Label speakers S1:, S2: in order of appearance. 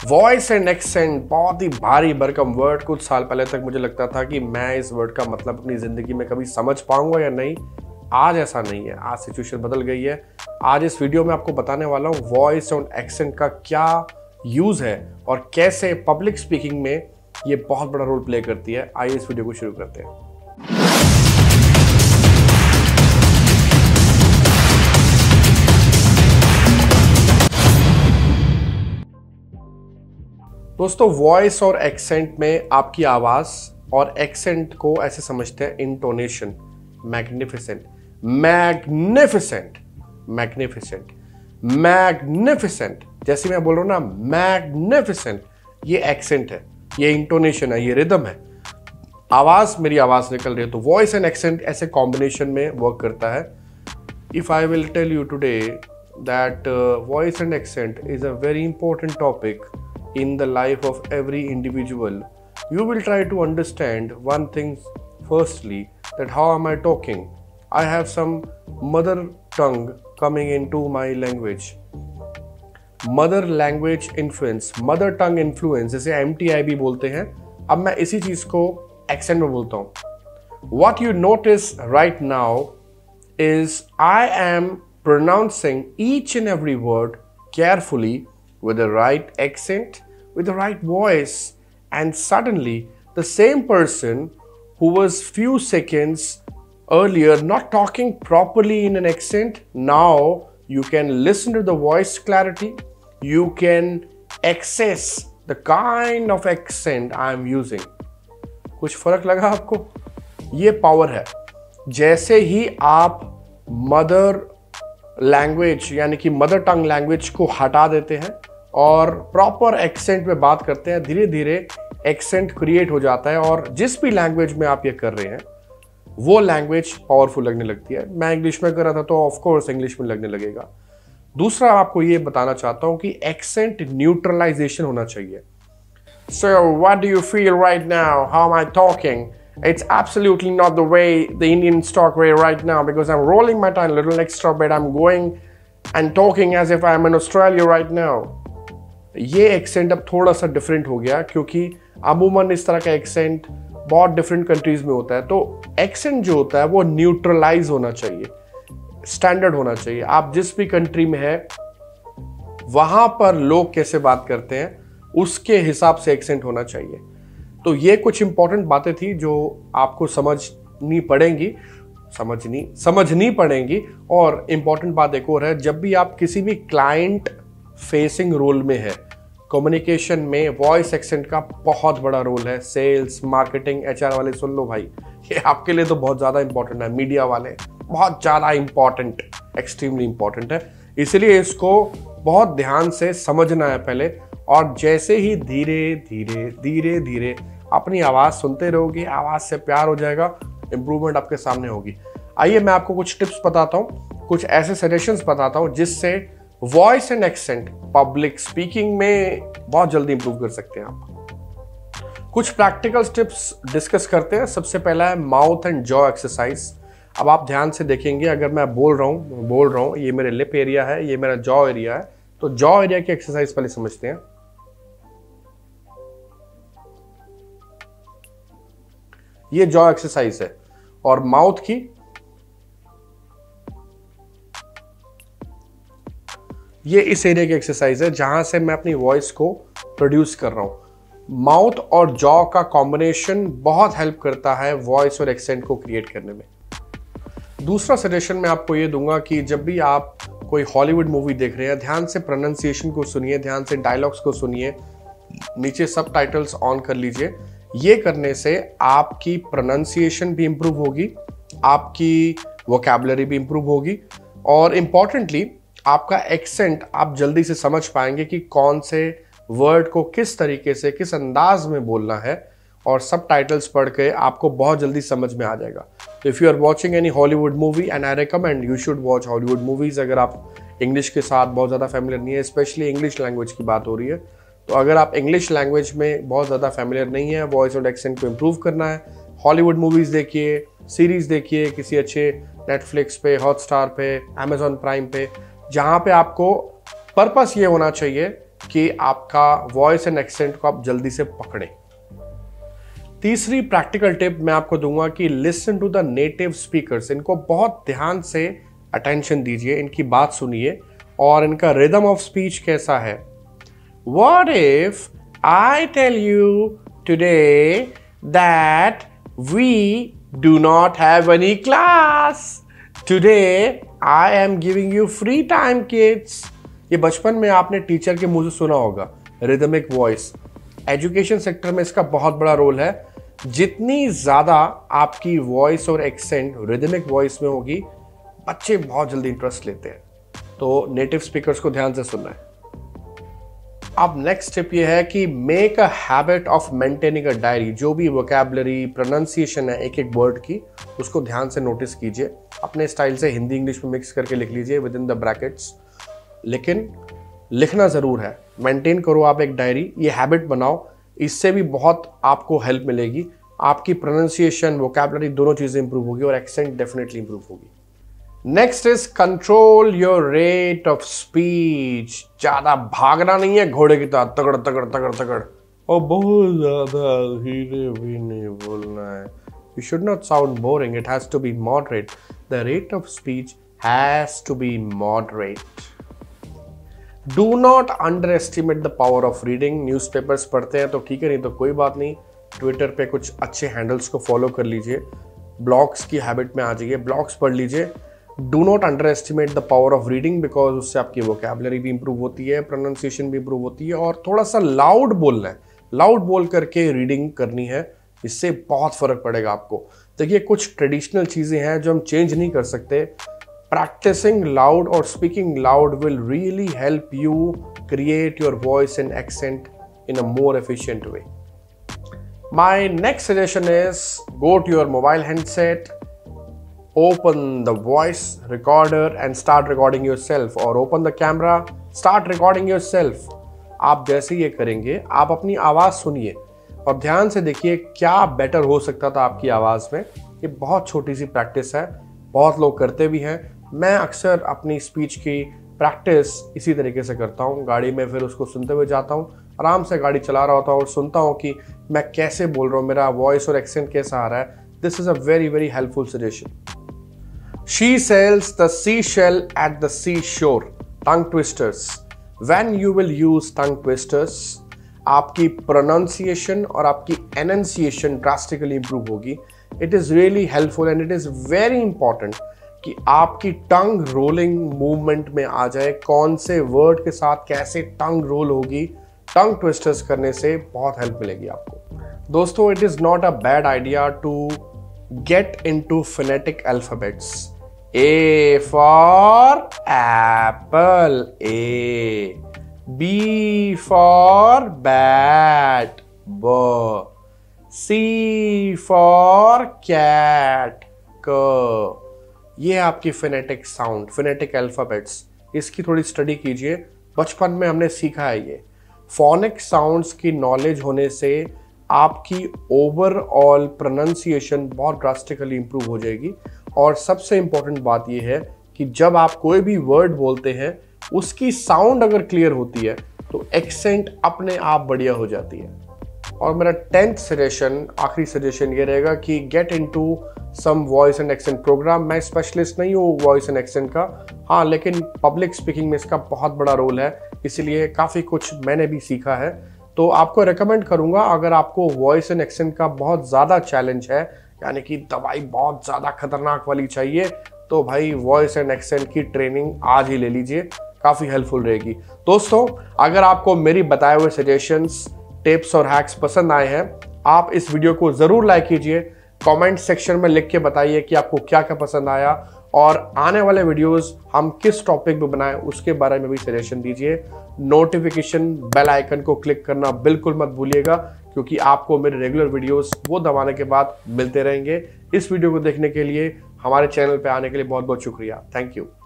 S1: Voice and accent बहुत ही भारी भरकम वर्ड। कुछ साल पहले तक मुझे लगता था कि मैं इस वर्ड का मतलब अपनी ज़िंदगी में कभी समझ पाऊंगा या नहीं। आज ऐसा नहीं है, आज सिचुएशन बदल गई है। आज इस वीडियो में आपको बताने वाला हूँ वॉइस और एक्सेंट का क्या यूज़ है और कैसे पब्लिक स्पीकिंग में ये बहुत बड़ा रोल प्ले करती है। आइए इस वीडियो को शुरू करते हैं। दोस्तों, वॉइस और एक्सेंट में आपकी आवाज़ और एक्सेंट को ऐसे समझते हैं intonation. Magnificent, magnificent, magnificent, magnificent, जैसे मैं बोल रहा हूँ ना मैग्निफिसेंट, ये एक्सेंट है, ये इंटोनेशन है, ये रिदम है। आवाज़, मेरी आवाज़ निकल रही है, तो वॉइस एंड एक्सेंट ऐसे कॉम्बिनेशन में वर्क करता है। If I will tell you today that voice and accent is a very important topic in the life of every individual, you will try to understand one thing firstly, that how am I talking. I have some mother tongue coming into my language. Mother language influence, mother tongue influence, जैसे MTIB बोलते हैं। अब मैं इसी चीज को accent में बोलता हूँ। What you notice right now is I am pronouncing each and every word carefully with the right accent, with the right voice, and suddenly the same person who was few seconds earlier not talking properly in an accent, now you can listen to the voice clarity, you can access the kind of accent I am using. कुछ फर्क लगा आपको? ये power है। जैसे ही आप mother language यानी कि मदर टंग लैंग्वेज को हटा देते हैं और प्रॉपर एक्सेंट में बात करते हैं, धीरे धीरे एक्सेंट क्रिएट हो जाता है और जिस भी लैंग्वेज में आप ये कर रहे हैं वो लैंग्वेज पावरफुल लगने लगती है। मैं इंग्लिश में कर रहा था तो ऑफ कोर्स इंग्लिश में लगने लगेगा। दूसरा आपको ये बताना चाहता हूं कि एक्सेंट न्यूट्रलाइजेशन होना चाहिए। So what do you feel right now, how am I talking? It's absolutely not the way the Indians talk right now, because I'm rolling my tongue a little extra bit. I'm going and talking as if I'm in Australia right now. ये accent अब थोड़ा सा different हो गया क्योंकि अमूमन इस तरह का एक्सेंट बहुत डिफरेंट कंट्रीज में होता है। तो एक्सेंट जो होता है वो न्यूट्रलाइज होना चाहिए, स्टैंडर्ड होना चाहिए। आप जिस भी कंट्री में है वहां पर लोग कैसे बात करते हैं उसके हिसाब से एक्सेंट होना चाहिए। तो ये कुछ इंपॉर्टेंट बातें थी जो आपको समझनी पड़ेंगी। और इंपॉर्टेंट बात एक और है, जब भी आप किसी भी क्लाइंट फेसिंग रोल में है, कम्युनिकेशन में वॉइस एक्सेंट का बहुत बड़ा रोल है। सेल्स, मार्केटिंग, HR वाले सुन लो भाई, ये आपके लिए तो बहुत ज़्यादा इंपॉर्टेंट है। मीडिया वाले बहुत ज़्यादा इंपॉर्टेंट, एक्सट्रीमली इंपॉर्टेंट है। इसलिए इसको बहुत ध्यान से समझना है पहले, और जैसे ही धीरे धीरे अपनी आवाज़ सुनते रहोगे, आवाज़ से प्यार हो जाएगा, इंप्रूवमेंट आपके सामने होगी। आइए मैं आपको कुछ टिप्स बताता हूँ, कुछ ऐसे सजेशंस बताता हूँ जिससे voice and accent public speaking में बहुत जल्दी इंप्रूव कर सकते हैं आप। कुछ प्रैक्टिकल टिप्स डिस्कस करते हैं। सबसे पहला है माउथ एंड जॉ एक्सरसाइज। अब आप ध्यान से देखेंगे, अगर मैं बोल रहा हूँ, ये मेरे लिप एरिया है, ये मेरा जॉ एरिया है, तो जॉ एरिया की एक्सरसाइज पहले समझते हैं। ये जॉ एक्सरसाइज है। और माउथ की, ये इस एरिया की एक्सरसाइज है जहां से मैं अपनी वॉइस को प्रोड्यूस कर रहा हूं। माउथ और जॉ का कॉम्बिनेशन बहुत हेल्प करता है वॉइस और एक्सेंट को क्रिएट करने में। दूसरा सजेशन मैं आपको ये दूंगा कि जब भी आप कोई हॉलीवुड मूवी देख रहे हैं, ध्यान से प्रोनाउंसिएशन को सुनिए, ध्यान से डायलॉग्स को सुनिए, नीचे सबटाइटल्स ऑन कर लीजिए। ये करने से आपकी प्रोनाउंसिएशन भी इंप्रूव होगी, आपकी वोकैबुलरी भी इंप्रूव होगी, और इम्पॉर्टेंटली आपका एक्सेंट आप जल्दी से समझ पाएंगे कि कौन से वर्ड को किस तरीके से, किस अंदाज में बोलना है, और सबटाइटल्स पढ़ के आपको बहुत जल्दी समझ में आ जाएगा। तो if you are watching any Hollywood movie, and I recommend you should watch Hollywood movies. अगर आप इंग्लिश के साथ बहुत ज़्यादा फैमिलियर नहीं है, स्पेशली इंग्लिश लैंग्वेज की बात हो रही है, तो अगर आप इंग्लिश लैंग्वेज में बहुत ज़्यादा फैमिलियर नहीं है, वॉइस और एक्सेंट को इम्प्रूव करना है, हॉलीवुड मूवीज़ देखिए, सीरीज़ देखिए किसी अच्छे नेटफ्लिक्स पे, हॉटस्टार पे, अमेजॉन प्राइम पे, जहाँ पे आपको पर्पस ये होना चाहिए कि आपका वॉइस एंड एक्सेंट को आप जल्दी से पकड़ें। तीसरी प्रैक्टिकल टिप मैं आपको दूंगा कि listen to the native speakers. इनको बहुत ध्यान से अटेंशन दीजिए, इनकी बात सुनिए और इनका रिदम ऑफ स्पीच कैसा है। What if I tell you today that we do not have any class? Today I am giving you free time, kids. ये बचपन में आपने टीचर के मुंह से सुना होगा, रिदमिक वॉइस। एजुकेशन सेक्टर में इसका बहुत बड़ा रोल है। जितनी ज्यादा आपकी वॉइस और एक्सेंट रिदमिक वॉइस में होगी, बच्चे बहुत जल्दी इंटरेस्ट लेते हैं। तो नेटिव स्पीकर्स को ध्यान से सुनना है। अब नेक्स्ट टिप ये है कि make a habit of maintaining a diary. जो भी वोकैबुलरी प्रोनाउंसिएशन है एक एक वर्ड की, उसको ध्यान से नोटिस कीजिए। अपने स्टाइल से हिंदी इंग्लिश में मिक्स करके लिख लीजिए विद इन द ब्रैकेट्स, लेकिन लिखना जरूर है। मेंटेन करो आप एक डायरी, ये हैबिट बनाओ। इससे भी बहुत आपको हेल्प मिलेगी। आपकी प्रोनाउंसिएशन, वोकैबुलरी दोनों चीजें इंप्रूव होगी और एक्सेंट डेफिनेटली इंप्रूव होगी। Next is control your rate of speech. ज्यादा भागना नहीं है घोड़े की तरह, तगड़ तगड़ तगड़ तगड़, और बहुत ज्यादा धीरे भी नहीं बोलना है। You should not sound boring, it has to be moderate. The rate of speech has to be moderate. Do not underestimate the power of reading. Newspapers पढ़ते हैं तो ठीक है, नहीं तो कोई बात नहीं। ट्विटर पे कुछ अच्छे हैंडल्स को फॉलो कर लीजिए, ब्लॉग्स की हैबिट में आ जाइए, ब्लॉग्स पढ़ लीजिए। Do not underestimate the power of reading, because उससे आपकी वोकैबुलरी भी इंप्रूव होती है, प्रोनाउंसिएशन भी इंप्रूव होती है। और थोड़ा सा लाउड बोलना है, लाउड बोल करके रीडिंग करनी है, इससे बहुत फर्क पड़ेगा आपको। देखिए, कुछ ट्रेडिशनल चीजें हैं जो हम चेंज नहीं कर सकते। प्रैक्टिसिंग लाउड और speaking loud will really help you create your voice and accent in a more efficient way. My next suggestion is go to your mobile handset, open the voice recorder and start recording yourself, or open the camera, start recording yourself. आप जैसे ये करेंगे, आप अपनी आवाज़ सुनिए और ध्यान से देखिए क्या बेटर हो सकता था आपकी आवाज़ में। ये बहुत छोटी सी प्रैक्टिस है, बहुत लोग करते भी हैं। मैं अक्सर अपनी स्पीच की प्रैक्टिस इसी तरीके से करता हूँ। गाड़ी में फिर उसको सुनते हुए जाता हूँ, आराम से गाड़ी चला रहा होता हूँ और सुनता हूँ कि मैं कैसे बोल रहा हूँ, मेरा वॉइस और एक्सेंट कैसा आ रहा है। This is a very very helpful suggestion. She sells the sea shell at the sea shore. Tongue twisters. When you will use tongue twisters, आपकी प्रोनाउंसिएशन और आपकी एनंसिएशन ड्रास्टिकली इंप्रूव होगी। It is really helpful and it is very important कि आपकी टंग rolling movement में आ जाए। कौन से वर्ड के साथ कैसे टंग रोल होगी, टंग ट्विस्टर्स करने से बहुत हेल्प मिलेगी आपको। दोस्तों, it is not a bad idea to get into phonetic alphabets. A for apple, A. B for bat, ब। सी फॉर कैट, क। ये आपकी फोनेटिक साउंड, फोनेटिक अल्फाबेट्स, इसकी थोड़ी स्टडी कीजिए। बचपन में हमने सीखा है ये। फोनिक साउंड्स की नॉलेज होने से आपकी ओवरऑल प्रोनाउंसिएशन बहुत ड्रास्टिकली इंप्रूव हो जाएगी। और सबसे इंपॉर्टेंट बात यह है कि जब आप कोई भी वर्ड बोलते हैं, उसकी साउंड अगर क्लियर होती है तो एक्सेंट अपने आप बढ़िया हो जाती है। और मेरा 10th सजेशन, आखिरी सजेशन ये रहेगा कि get into some voice and accent program. मैं स्पेशलिस्ट नहीं हूँ वॉइस एंड एक्सेंट का, हाँ, लेकिन पब्लिक स्पीकिंग में इसका बहुत बड़ा रोल है, इसलिए काफ़ी कुछ मैंने भी सीखा है। तो आपको रेकमेंड करूँगा, अगर आपको वॉइस एंड एक्सेंट का बहुत ज़्यादा चैलेंज है, यानी कि दवाई बहुत ज़्यादा खतरनाक वाली चाहिए, तो भाई वॉइस एंड एक्सेंट की ट्रेनिंग आज ही ले लीजिए, काफ़ी हेल्पफुल रहेगी। दोस्तों, अगर आपको मेरी बताए हुए सजेशंस, टिप्स और हैक्स पसंद आए हैं, आप इस वीडियो को ज़रूर लाइक कीजिए। कमेंट सेक्शन में लिख के बताइए कि आपको क्या क्या पसंद आया और आने वाले वीडियोस हम किस टॉपिक पे बनाएं, उसके बारे में भी सजेशन दीजिए। नोटिफिकेशन बेल आइकन को क्लिक करना बिल्कुल मत भूलिएगा, क्योंकि आपको मेरे रेगुलर वीडियोस वो दबाने के बाद मिलते रहेंगे। इस वीडियो को देखने के लिए, हमारे चैनल पे आने के लिए बहुत बहुत शुक्रिया। Thank you.